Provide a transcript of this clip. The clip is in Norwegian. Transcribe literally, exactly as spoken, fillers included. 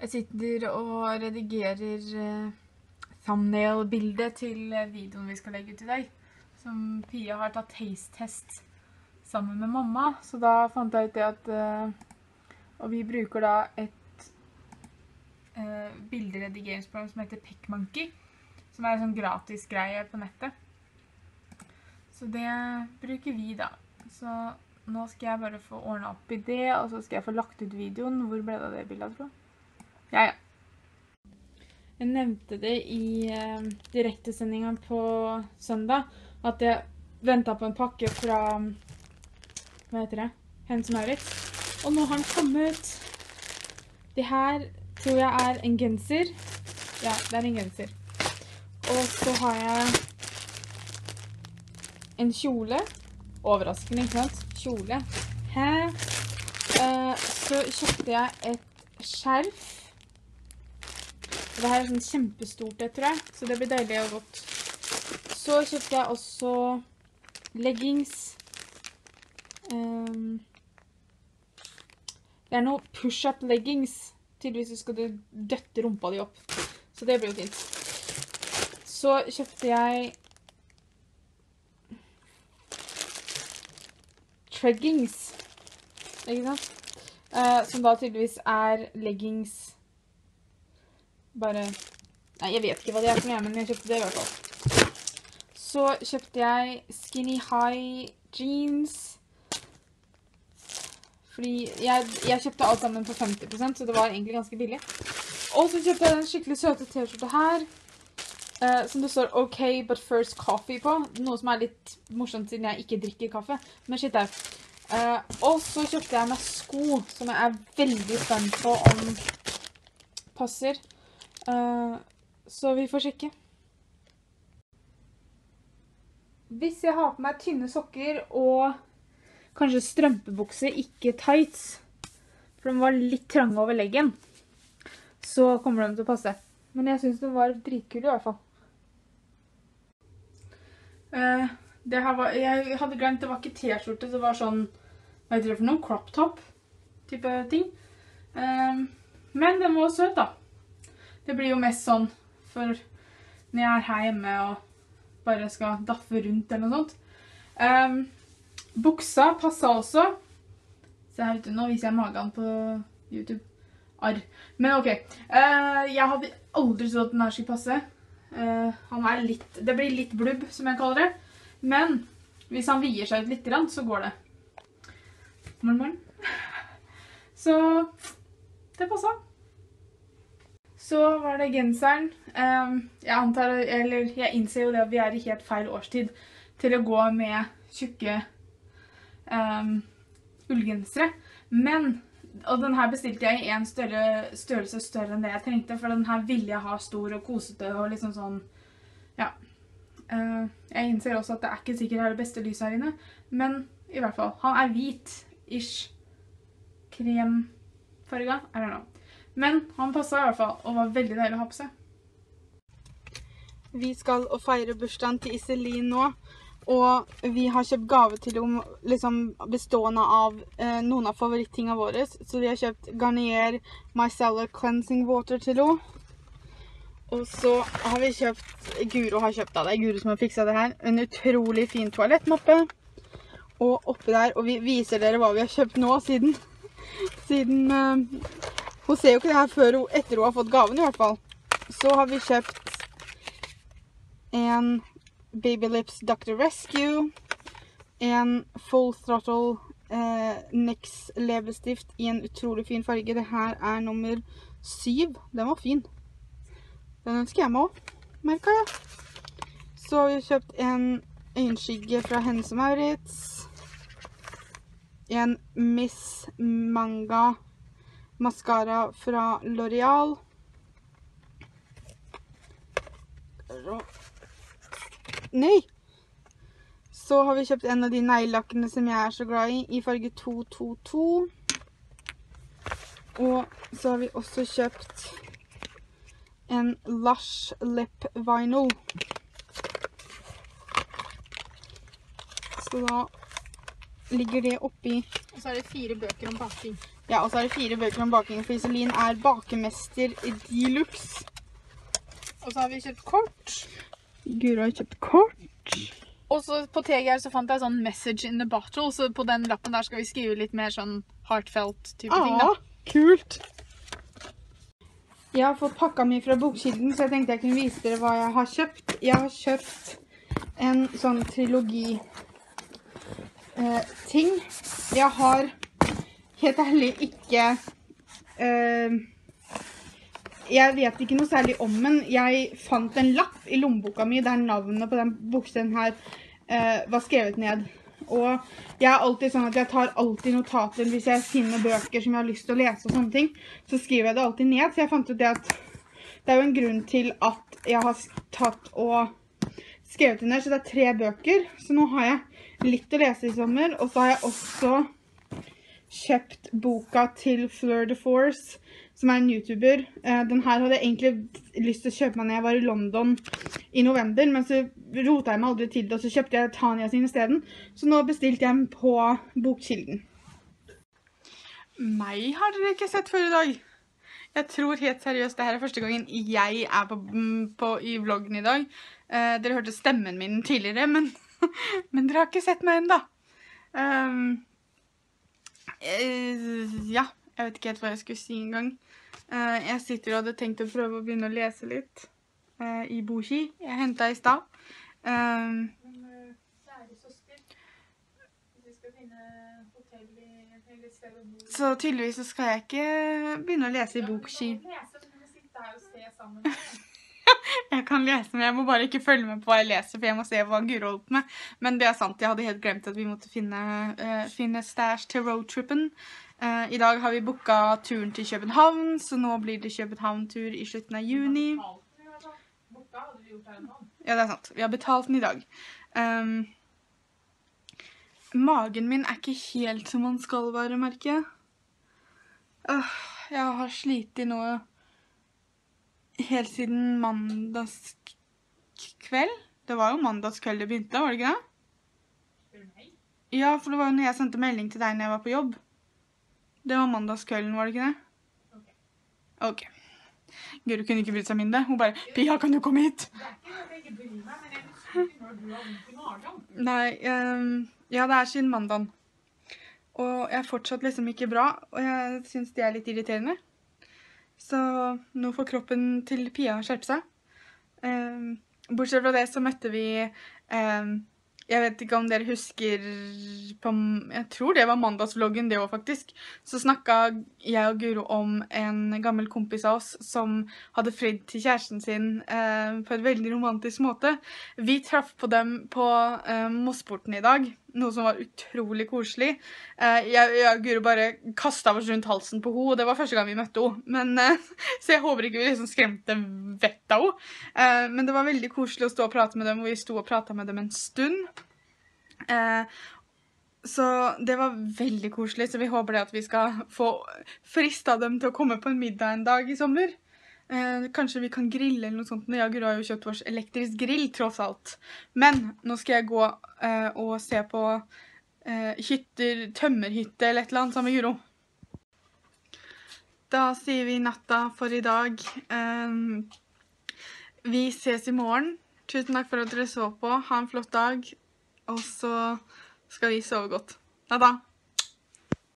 Jeg sitter og redigerer uh, thumbnail-bildet til videoen vi skal legge ut i dag, som Pia har tatt taste-test sammen med mamma, så da fant jeg ut det at, uh, og vi bruker da et uh, bilderedigeringsprogram som heter PicMonkey, som er en sånn gratis greie på nettet. Så det bruker vi da. Så nå skal jeg bare få ordnet opp i det, og så skal jeg få lagt ut videoen. Hvor ble det av det bildet, tror jeg? Ja, ja. Jeg nevnte det i uh, direktesendingen på søndag, at jeg ventet på en pakke fra, hva heter det? Hennes og Mauritz. Og nå har den kommet. Det her tror jeg er en genser. Ja, det er en genser. Og så har jeg en kjole. Overraskende, ikke sant? Kjole. Her. Uh, så kjøpte jeg et skjerf. Det her er sånn kjempestort, det tror jeg. Så det blir deilig og godt. Så kjøpte jeg også leggings. Um, det er noe push-up leggings. Tydeligvis skal du døtte rumpa di opp. Så det blir jo fint. Så kjøpte jeg treggings. Ikke sant? Uh, som da tydeligvis er leggings. Bare, nei, jeg vet ikke hva det er for noe, men jeg kjøpte det i hvert fall. Så kjøpte jeg skinny high jeans. Fordi jeg, jeg kjøpte alt sammen på femti prosent, så det var egentlig ganske billig. Og så kjøpte jeg den skikkelig søte t-skjorte her. Uh, som det står OK, but first coffee på. Noe som er litt morsomt siden jeg ikke drikker kaffe. Men shit der. Uh, og så kjøpte jeg meg sko, som jeg er veldig spent på om passer. Uh, så vi får sjekke. Hvis jeg har på meg tynne sokker og kanskje strømpebukser, ikke tights, for de var litt trange over leggen, så kommer de til å passe. Men jeg synes de var dritkule i hvert fall. Uh, det her var, jeg hadde glemt, det var ikke t-skjorte, det var sånn, hva heter det for noe? Crop top type ting. Uh, men den var søt da. Det blir jo mest sånn for når jeg er her hjemme og bare skal daffe rundt eller noe sånt. Um, buksa passet også. Se her ute, nå viser jeg magen på YouTube. Arr. Men ok, uh, jeg hadde aldri trodd at den her skulle passe. Uh, han er litt, det blir litt blubb, som jeg kaller det. Men hvis han vier seg ut litt, så går det. Morgen, morgen. Så det passet. Så var det genseren. Um, jeg antar, eller jeg innser jo det at vi er i helt feil årstid til å gå med tjukke um, ullgensere. Men, og den her bestilte jeg i en større, størrelse større enn det jeg trengte, for den her ville jeg ha stor og kosete og liksom sånn, ja. Uh, jeg innser også at det er ikke sikkert det er det beste lyset her inne, men i hvert fall, han er hvit-ish. Kremfarga, I don't know. Men han passet i hvert fall, og var veldig deilig å ha på seg. Vi skal å feire bursdagen til Iselin nå, og vi har kjøpt gave til henne liksom bestående av eh, noen av favorittingene våre. Så vi har kjøpt Garnier Micellar Cleansing Water til henne. Og så har vi kjøpt, Guro har kjøpt av det, Guro som har fikset det her, en utrolig fin toalettmoppe. Og oppi der, og vi viser dere hva vi har kjøpt nå, siden, siden eh, hun ser jo ikke det her før hun, etter hun har fått gaven i hvert fall. Så har vi kjøpt en Baby Lips Doctor Rescue, en Full Throttle eh, Nex leppestift i en utrolig fin farge. Det her er nummer syv. Den var fin. Den ønsker jeg meg også, merker jeg. Så har vi kjøpt en øyenskygge fra Hennes og Mauritz. En Miss Manga mascara fra L'Oreal. Nei! Så har vi kjøpt en av de neglelakkene som jeg er så glad i, i farge to to to. Og så har vi også kjøpt en Lush Lip Vinyl. Så da ligger det oppi. Og så er det fire bøker om baking. Ja, og så er det fire bøker om baking, for Iselin er bakemester i deluxe. Og så har vi kjøpt kort. Guro har kjøpt kort. Og så på T G R så fant jeg sånn message in the bottle, så på den lappen der skal vi skrive litt mer sånn heartfelt type ting da. Kult! Jeg har fått pakka mi fra bokkilden, så jeg tenkte jeg kunne vise dere hva jeg har kjøpt. Jeg har kjøpt en sånn trilogi eh, ting. Jeg har helt ærlig ikke eh, jeg vet ikke noe særlig om den. Jeg fant en lapp i lommeboka mi der navnet på den bokstaven her eh, var skrevet ned. Og jeg er alltid sånn at jeg tar alltid notater hvis jeg finner bøker som jeg har lyst til å lese og sånne ting. Så skriver jeg det alltid ned, så jeg fant ut det at det er jo en grunn til at jeg har tatt og skrevet det ned. Så det er tre bøker, så nå har jeg litt å lese i sommer. Og så har jeg også kjøpt boka til Fleur de Force, som er en YouTuber. Den her hadde jeg egentlig lyst til å kjøpe meg når jeg var i London i november, men så rotet jeg meg aldri til det, og så kjøpte jeg Tanya sin i stedet. Så nå bestilte jeg den på bokkilden. Meg har dere ikke sett før i dag. Jeg tror helt seriøst, det her er første gangen jeg er på, på, i vloggen i dag. Eh, dere hørte stemmen min tidligere, men, men dere har ikke sett meg enda. Um, eh, ja, jeg vet ikke helt hva jeg skulle si en gang. Uh, jeg sitter og hadde tenkt å prøve å begynne å lese litt uh, i Boki. Jeg hentet i stad. Um, Men kjære søster, hvis vi skal finne hotell i hele stedet å bo. Så tydeligvis så skal jeg ikke begynne å lese i Boki. Ja, du kan lese, men du må sitte her og se sammen. Jeg kan lese, men jeg må bare ikke følge med på hva jeg leser, for jeg må se hva Guro holdt med. Men det er sant, jeg hadde helt glemt at vi måtte finne, uh, finne stash til roadtrippen. Uh, I dag har vi booket turen til København, så nå blir det København-tur i slutten av juni. Ja, det er sant. Vi har betalt den i dag. Um, magen min er ikke helt som man skal være, merker jeg. Uh, jeg har slitt i noe helt siden mandagskveld. Det var jo mandagskveld det begynte, var det ikke det? Ja, for det var jo når jeg sendte melding til deg når jeg var på jobb. Det var mandagskvelden, var det ikke det? Ok. Ok. Guro kunne ikke brydd seg mindre. Hun bare, Pia, kan du komme hit? Det er ikke at jeg ikke bryr meg, men jeg husker når du har vondt i magen. Nei, um, ja, det er siden mandagen. Og jeg er fortsatt liksom ikke bra, og jeg synes det er litt irriterende. Så nå får kroppen til Pia skjerpe seg. Um, bortsett fra det så møtte vi... Um, Jeg vet ikke om dere husker på, jeg tror det var mandagsvloggen det også faktisk, så snakket jeg og Guro om en gammel kompis av oss som hadde fridd til kjæresten sin eh, på et veldig romantisk måte. Vi traff på dem på eh, Mossporten i dag, noe som var utrolig koselig. Eh, jeg, jeg og Guro bare kastet oss rundt halsen på henne, og det var første gang vi møtte henne. Men, eh, så jeg håper ikke vi liksom skremte vettet av henne. Eh, men det var veldig koselig å stå og prate med dem, og vi stod og pratet med dem en stund. Eh, så det var veldig koselig, så vi håper det at vi skal få fristet dem til å komme på en middag en dag i sommer. Eh, kanskje vi kan grille eller noe sånt. Jeg og Guro har jo kjøpt vår elektrisk grill, tross alt. Men nå skal jeg gå eh, og se på eh, hytter, tømmerhytte eller et eller annet sammen med Guro. Da sier vi natta for i dag. Eh, vi ses i morgen. Tusen takk for at dere så på. Ha en flott dag. Og så skal vi sove godt. Ha det!